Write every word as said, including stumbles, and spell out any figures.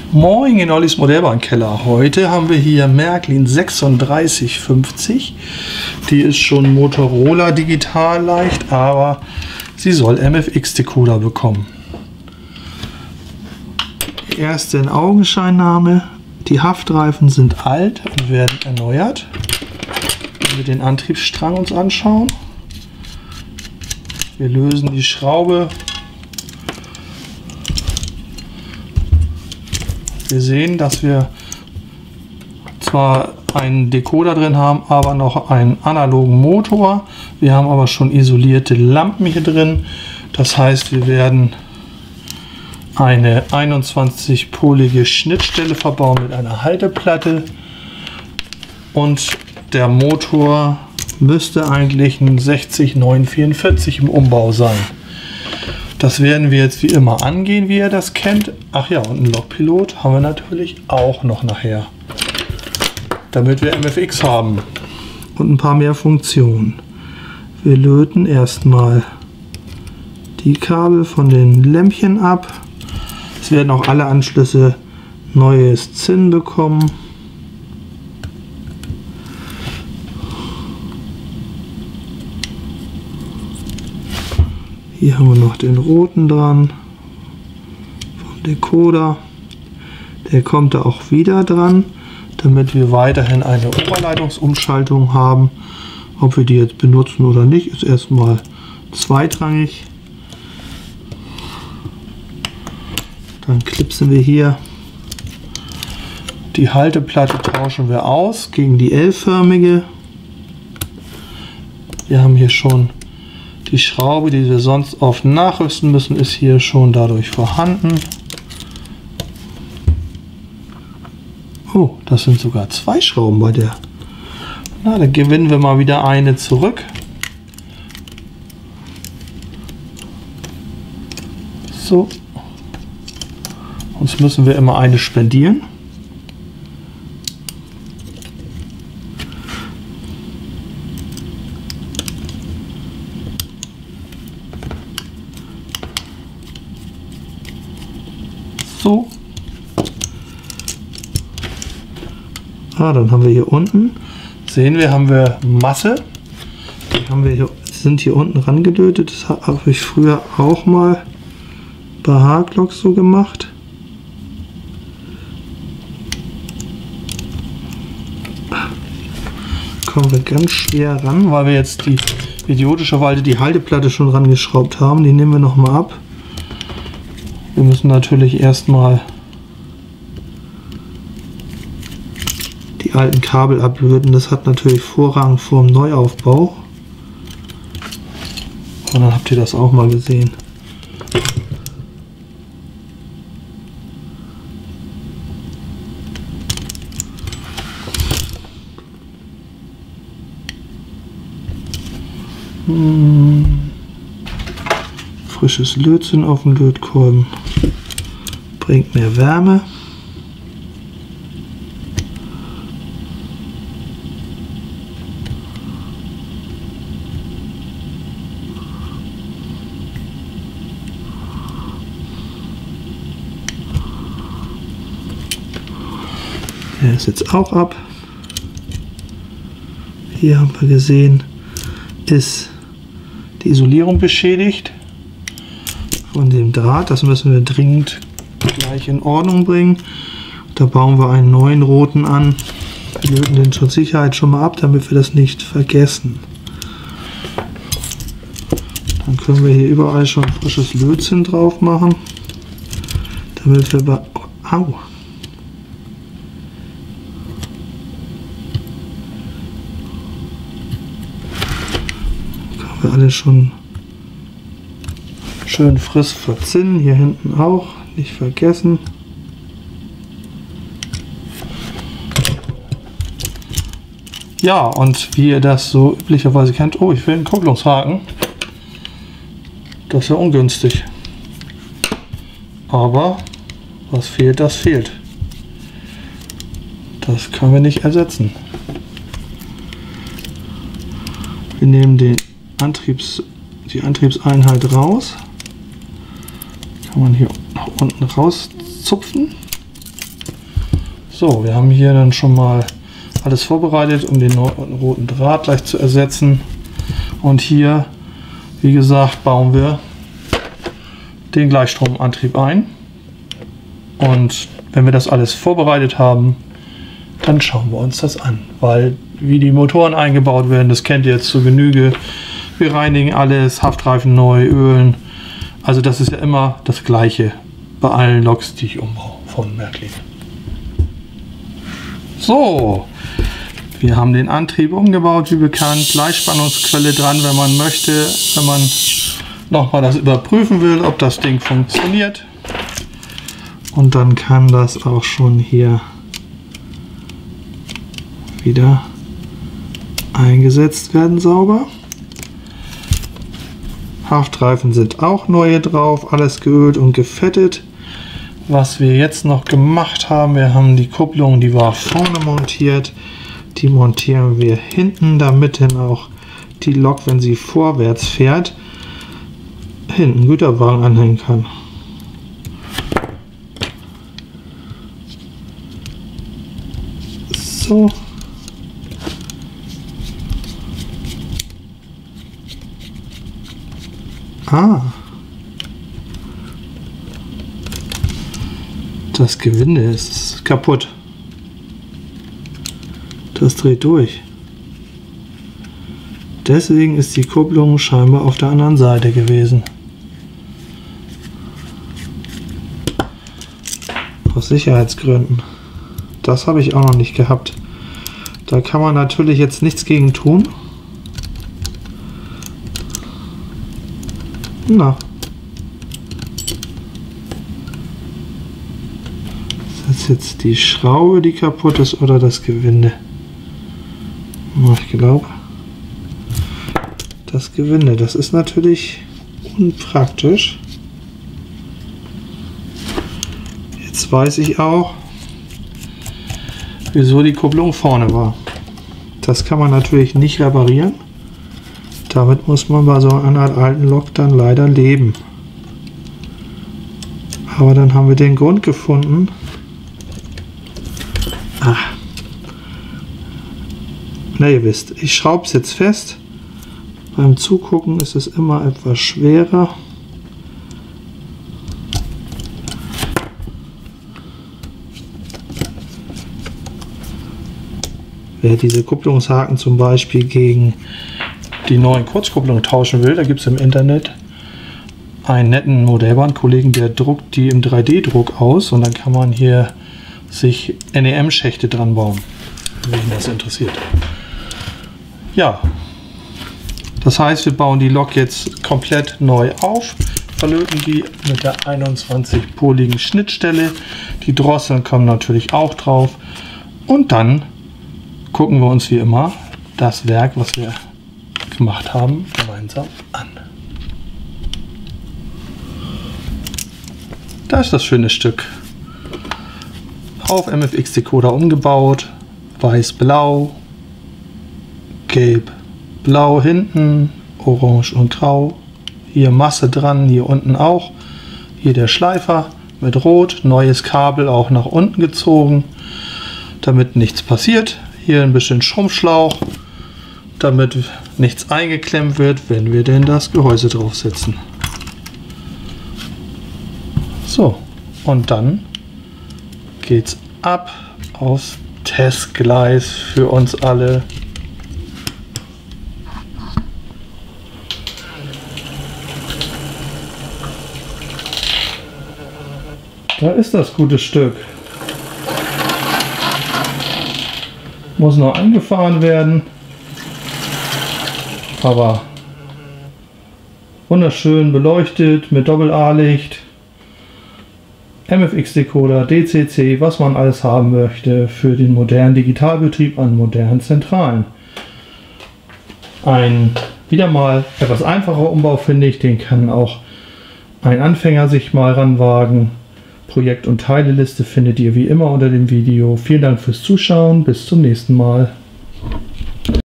Moin in Ollis Modellbahnkeller. Heute haben wir hier Märklin sechsunddreißig fünfzig. Die ist schon Motorola digital leicht, aber sie soll M F X-Decoder bekommen. Erste in Augenscheinnahme. Die Haftreifen sind alt und werden erneuert. Wenn wir den Antriebsstrang uns anschauen. Wir lösen die Schraube. Wir sehen, dass wir zwar einen Decoder drin haben, aber noch einen analogen Motor. Wir haben aber schon isolierte Lampen hier drin. Das heißt, wir werden eine einundzwanzig-polige Schnittstelle verbauen mit einer Halteplatte. Und der Motor müsste eigentlich ein sechzig neun vierundvierzig im Umbau sein. Das werden wir jetzt wie immer angehen, wie ihr das kennt. Ach ja, und einen Lokpilot haben wir natürlich auch noch nachher, damit wir M F X haben. Und ein paar mehr Funktionen. Wir löten erstmal die Kabel von den Lämpchen ab. Es werden auch alle Anschlüsse neues Zinn bekommen. Hier haben wir noch den roten dran vom Decoder. Der kommt da auch wieder dran, damit wir weiterhin eine Oberleitungsumschaltung haben. Ob wir die jetzt benutzen oder nicht, ist erstmal zweitrangig. Dann klipsen wir hier die Halteplatte, tauschen wir aus gegen die L-förmige. Wir haben hier schon die Schraube, die wir sonst oft nachrüsten müssen, ist hier schon dadurch vorhanden. Oh, das sind sogar zwei Schrauben bei der. Na, dann gewinnen wir mal wieder eine zurück. So. Sonst müssen wir immer eine spendieren. So. Ah, dann haben wir hier unten, sehen wir, haben wir Masse. Die haben wir hier, sind hier unten rangelötet. Das habe ich früher auch mal bei Haglocks so gemacht. Kommen wir ganz schwer ran, weil wir jetzt die idiotischerweise die Halteplatte schon rangeschraubt haben. Die nehmen wir noch mal ab. Wir müssen natürlich erstmal die alten Kabel ablöten. Das hat natürlich Vorrang vor dem Neuaufbau. Und dann habt ihr das auch mal gesehen. Hm. Frisches Lötzinn auf den Lötkolben bringt mehr Wärme. Der ist jetzt auch ab. Hier haben wir gesehen, ist die Isolierung beschädigt von dem Draht. Das müssen wir dringend gleich in Ordnung bringen. Da bauen wir einen neuen roten an. Wir löten den zur Sicherheit schon mal ab, damit wir das nicht vergessen. Dann können wir hier überall schon frisches Lötzinn drauf machen, damit wir bei Au. Können wir alle schon schön frisch verzinnen, hier hinten auch, nicht vergessen. Ja, und wie ihr das so üblicherweise kennt, oh, ich will einen Kupplungshaken. Das ist ja ungünstig. Aber was fehlt, das fehlt. Das können wir nicht ersetzen. Wir nehmen den Antriebs, die Antriebseinheit raus. Kann man hier nach unten rauszupfen. So, wir haben hier dann schon mal alles vorbereitet, um den roten Draht gleich zu ersetzen. Und hier, wie gesagt, bauen wir den Gleichstromantrieb ein. Und wenn wir das alles vorbereitet haben, dann schauen wir uns das an. Weil wie die Motoren eingebaut werden, das kennt ihr jetzt zur Genüge. Wir reinigen alles, Haftreifen neu, ölen. Also das ist ja immer das Gleiche bei allen Loks, die ich umbaue von Märklin. So, wir haben den Antrieb umgebaut, wie bekannt. Gleichspannungsquelle dran, wenn man möchte, wenn man nochmal das überprüfen will, ob das Ding funktioniert. Und dann kann das auch schon hier wieder eingesetzt werden, sauber. Haftreifen sind auch neue drauf, alles geölt und gefettet. Was wir jetzt noch gemacht haben, wir haben die Kupplung, die war vorne montiert. Die montieren wir hinten, damit dann auch die Lok, wenn sie vorwärts fährt, hinten Güterwagen anhängen kann. So. Ah. Das Gewinde ist kaputt. Das dreht durch. Deswegen ist die Kupplung scheinbar auf der anderen Seite gewesen. Aus Sicherheitsgründen. Das habe ich auch noch nicht gehabt. Da kann man natürlich jetzt nichts gegen tun. Na. Ist das jetzt die Schraube, die kaputt ist, oder das Gewinde? Ich glaube, das Gewinde. Das ist natürlich unpraktisch. Jetzt weiß ich auch, wieso die Kupplung vorne war. Das kann man natürlich nicht reparieren. Damit muss man bei so einer alten Lok dann leider leben. Aber dann haben wir den Grund gefunden. Ach. Na, ihr wisst, ich schraube es jetzt fest. Beim Zugucken ist es immer etwas schwerer. Wer diese Kupplungshaken zum Beispiel gegen die neuen Kurzkupplungen tauschen will, da gibt es im Internet einen netten Modellbahnkollegen, der druckt die im drei D Druck aus und dann kann man hier sich N E M-Schächte dran bauen, wenn das interessiert. Ja, das heißt, wir bauen die Lok jetzt komplett neu auf, verlöten die mit der einundzwanzig-poligen Schnittstelle. Die Drosseln kommen natürlich auch drauf und dann gucken wir uns wie immer das Werk, was wir gemacht haben, gemeinsam an. Da ist das schöne Stück auf M F X Decoder umgebaut, weiß-blau, gelb-blau hinten, orange und grau, hier Masse dran, hier unten auch, hier der Schleifer mit rot, neues Kabel auch nach unten gezogen, damit nichts passiert, hier ein bisschen Schrumpfschlauch, damit nichts eingeklemmt wird, wenn wir denn das Gehäuse draufsetzen. So, und dann geht's ab aufs Testgleis für uns alle. Da ist das gute Stück. Muss noch eingefahren werden. Aber wunderschön beleuchtet mit Doppel-A-Licht. M F X Decoder, D C C, was man alles haben möchte für den modernen Digitalbetrieb an modernen Zentralen. Ein wieder mal etwas einfacher Umbau, finde ich, den kann auch ein Anfänger sich mal ranwagen. Projekt- und Teileliste findet ihr wie immer unter dem Video. Vielen Dank fürs Zuschauen, bis zum nächsten Mal.